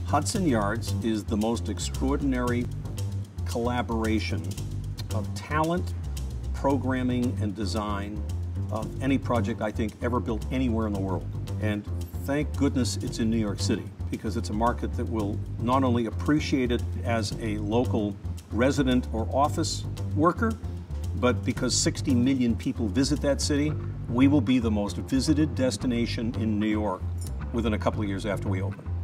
Hudson Yards is the most extraordinary collaboration of talent, programming, and design of any project I think ever built anywhere in the world. And thank goodness it's in New York City, because it's a market that will not only appreciate it as a local resident or office worker, but because 60 million people visit that city, we will be the most visited destination in New York within a couple of years after we open.